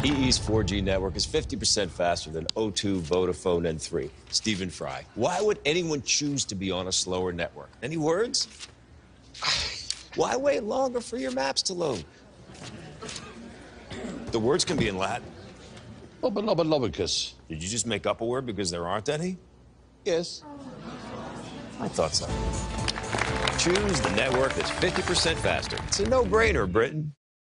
EE's 4G network is 50% faster than O2, Vodafone, and 3. Stephen Fry. Why would anyone choose to be on a slower network? Any words? Why wait longer for your maps to load? The words can be in Latin. Obalobelobicus. Did you just make up a word because there aren't any? Yes. I thought so. Choose the network that's 50% faster. It's a no-brainer, Britain.